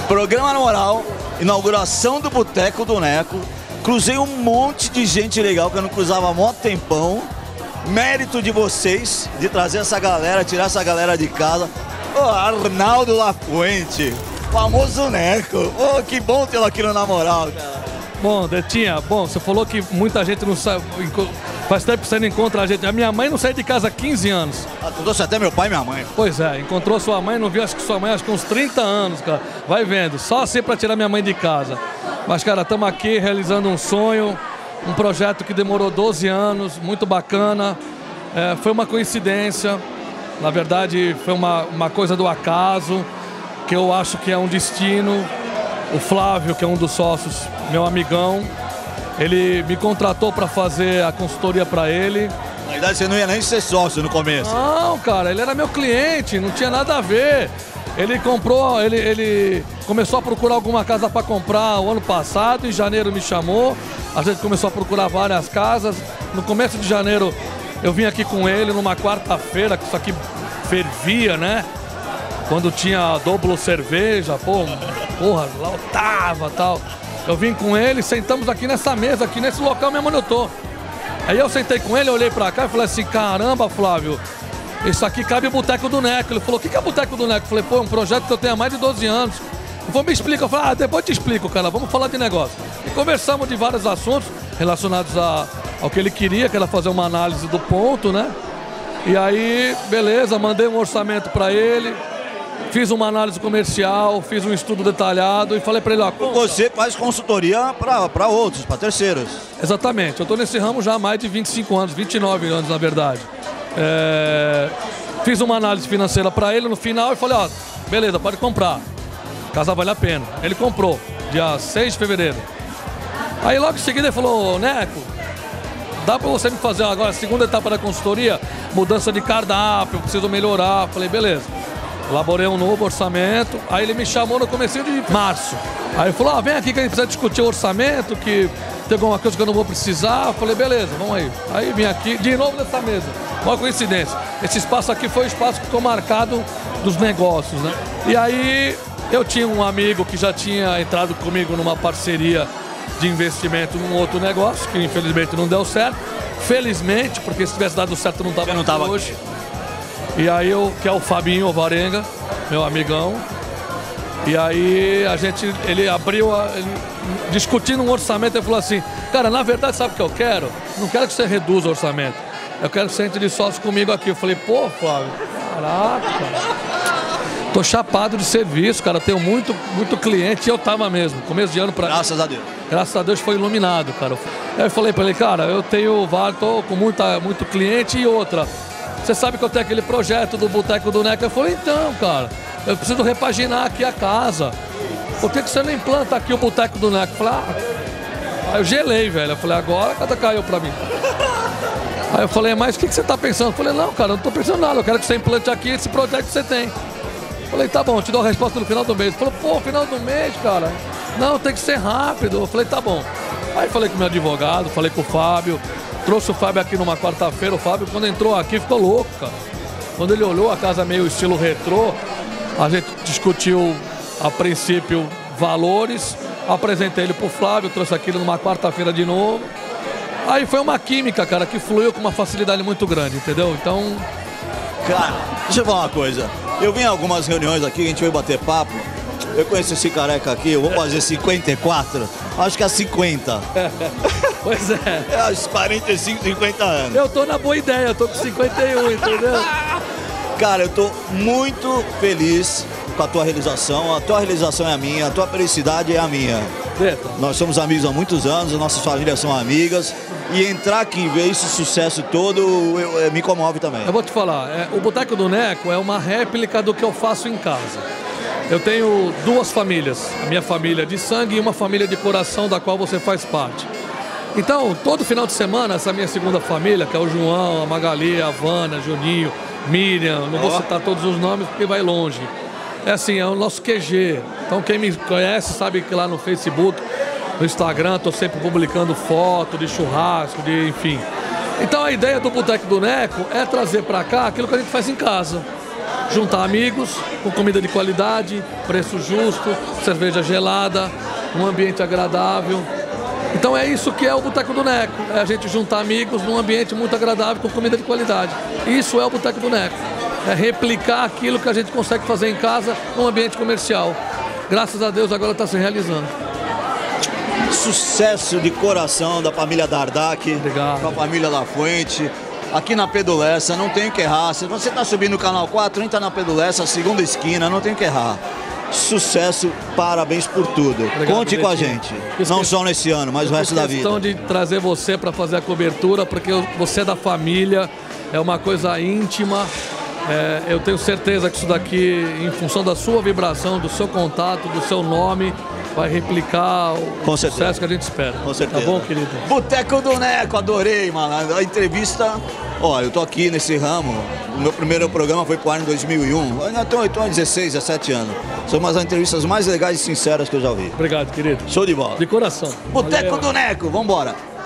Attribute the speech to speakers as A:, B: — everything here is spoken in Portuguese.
A: Programa Na Moral, inauguração do Boteco do Neco. Cruzei um monte de gente legal que eu não cruzava há mó tempão. Mérito de vocês, de trazer essa galera, tirar essa galera de casa. Ô, Arnaldo Lafuente, famoso Neco. Ô, que bom tê-lo aqui no Na Moral, cara.
B: Bom, Detinha, você falou que muita gente não sabe. Faz tempo que você não encontra a gente. A minha mãe não saiu de casa há 15 anos.
A: Ah, tu trouxe até meu pai e minha mãe.
B: Pois é, encontrou sua mãe, não viu, acho que sua mãe, acho que uns 30 anos, cara. Vai vendo, só assim pra tirar minha mãe de casa. Mas, cara, estamos aqui realizando um sonho, um projeto que demorou 12 anos, muito bacana. Foi uma coincidência, na verdade, foi uma coisa do acaso, que eu acho que é um destino. O Flávio, que é um dos sócios, meu amigão, ele me contratou para fazer a consultoria para ele.
A: Na verdade, você não ia nem ser sócio no começo.
B: Não, cara, ele era meu cliente, não tinha nada a ver. Ele comprou, ele começou a procurar alguma casa para comprar o ano passado, em janeiro me chamou, a gente começou a procurar várias casas. No começo de janeiro eu vim aqui com ele numa quarta-feira, que isso aqui fervia, né? Quando tinha Doblo cerveja, porra, lotava e tal. Eu vim com ele, sentamos aqui nessa mesa, aqui nesse local mesmo onde eu tô. Aí eu sentei com ele, olhei pra cá e falei assim, caramba, Flávio, isso aqui cabe o Boteco do Neco. Ele falou, o que é o Boteco do Neco? Eu falei, pô, é um projeto que eu tenho há mais de 12 anos. Ele falou, me explica. Eu falei, depois eu te explico, cara, vamos falar de negócio. E conversamos de vários assuntos relacionados ao que ele queria, que era fazer uma análise do ponto, né? E aí, beleza, mandei um orçamento pra ele. Fiz uma análise comercial, fiz um estudo detalhado e falei para ele, ó...
A: Você faz consultoria para outros, para terceiros.
B: Exatamente, eu estou nesse ramo já há mais de 25 anos, 29 anos na verdade. Fiz uma análise financeira para ele no final e falei, ó, beleza, pode comprar. A casa vale a pena. Ele comprou, dia 6 de fevereiro. Aí logo em seguida ele falou, Neco, dá para você me fazer agora a segunda etapa da consultoria? Mudança de cardápio, preciso melhorar. Falei, beleza. Elaborei um novo orçamento, aí ele me chamou no comecinho de março. Aí ele falou, vem aqui que a gente precisa discutir o orçamento, que tem alguma coisa que eu não vou precisar. Eu falei, beleza, vamos aí. Aí vim aqui, de novo nessa mesa. Uma coincidência. Esse espaço aqui foi o espaço que ficou marcado dos negócios, né? E aí eu tinha um amigo que já tinha entrado comigo numa parceria de investimento num outro negócio, que infelizmente não deu certo. Felizmente, porque se tivesse dado certo não estava aqui hoje. E aí que é o Fabinho Alvarenga, meu amigão. E aí ele abriu, discutindo um orçamento, ele falou assim, cara, na verdade sabe o que eu quero? Não quero que você reduza o orçamento. Eu quero que você entre de sócio comigo aqui. Eu falei, pô, Flávio, caraca. Tô chapado de serviço, cara, tenho muito cliente e eu tava mesmo. Começo de ano pra...
A: Graças a Deus.
B: Graças a Deus foi iluminado, cara. Aí eu falei pra ele, cara, eu tô com muito cliente e outra. Você sabe que eu tenho aquele projeto do Boteco do Neco? Eu falei, então, cara, eu preciso repaginar aqui a casa. Por que você não implanta aqui o Boteco do Neco? Eu falei, Aí eu gelei, velho. Eu falei, agora a casa caiu pra mim. Aí eu falei, mas o que você tá pensando? Eu falei, não, cara, eu não tô pensando nada. Eu quero que você implante aqui esse projeto que você tem. Eu falei, tá bom, eu te dou a resposta no final do mês. Ele falou, pô, final do mês, cara. Não, tem que ser rápido. Eu falei, tá bom. Aí falei com o meu advogado, falei com o Fábio. Trouxe o Fábio aqui numa quarta-feira. O Fábio, quando entrou aqui, ficou louco, cara. Quando ele olhou a casa meio estilo retrô, a gente discutiu, a princípio, valores. Apresentei ele pro Flávio, trouxe aquilo numa quarta-feira de novo. Aí foi uma química, cara, que fluiu com uma facilidade muito grande, entendeu? Então...
A: Cara, deixa eu falar uma coisa. Eu vim em algumas reuniões aqui, a gente veio bater papo. Eu conheço esse careca aqui, eu vou fazer 54. Acho que é 50.
B: Pois é.
A: É uns 45, 50 anos.
B: Eu tô na boa ideia, eu tô com 51, entendeu?
A: Cara, eu tô muito feliz com a tua realização. A tua realização é a minha, a tua felicidade é a minha.
B: Eita.
A: Nós somos amigos há muitos anos, nossas famílias são amigas. E entrar aqui e ver esse sucesso todo me comove também.
B: Eu vou te falar, o Boteco do Neco é uma réplica do que eu faço em casa. Eu tenho duas famílias, a minha família de sangue e uma família de coração da qual você faz parte. Então, todo final de semana, essa minha segunda família, que é o João, a Magali, a Vana, Juninho, Miriam, não vou citar todos os nomes porque vai longe. É assim, é o nosso QG. Então, quem me conhece sabe que lá no Facebook, no Instagram, estou sempre publicando foto de churrasco, enfim. Então, a ideia do Boteco do Neco é trazer para cá aquilo que a gente faz em casa. juntar amigos com comida de qualidade, preço justo, cerveja gelada, um ambiente agradável. Então é isso que é o Boteco do Neco, é a gente juntar amigos num ambiente muito agradável com comida de qualidade. Isso é o Boteco do Neco, é replicar aquilo que a gente consegue fazer em casa num ambiente comercial. Graças a Deus agora está se realizando.
A: Sucesso de coração da família Dardak,
B: Obrigado.
A: com a família Lafuente. Aqui na Pedro Lessa, não tem que errar. Se você está subindo o canal 4, entra na Pedro Lessa, segunda esquina, não tem que errar. Sucesso, parabéns por tudo.
B: Obrigado,
A: Conte com a
B: Betinho.
A: gente, não só nesse ano, mas o resto da vida.
B: Questão de trazer você para fazer a cobertura, porque você é da família, é uma coisa íntima. Eu tenho certeza que isso daqui, em função da sua vibração, do seu contato, do seu nome, vai replicar o sucesso que a gente espera.
A: Com certeza.
B: Tá bom, querido?
A: Boteco do Neco, adorei, mano. A entrevista, ó, eu tô aqui nesse ramo. O meu primeiro programa foi pro ar em 2001. Eu ainda tô há 16, 17 anos. São umas das entrevistas mais legais e sinceras que eu já ouvi.
B: Obrigado, querido.
A: Show de bola.
B: De coração.
A: Boteco
B: Valeu.
A: do Neco, vambora.